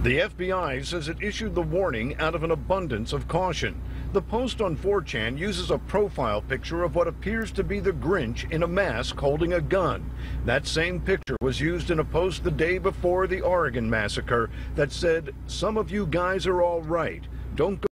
The FBI says it issued the warning out of an abundance of caution. The post on 4chan uses a profile picture of what appears to be the Grinch in a mask holding a gun. That same picture was used in a post the day before the Oregon massacre that said, "Some of you guys are all right. Don't go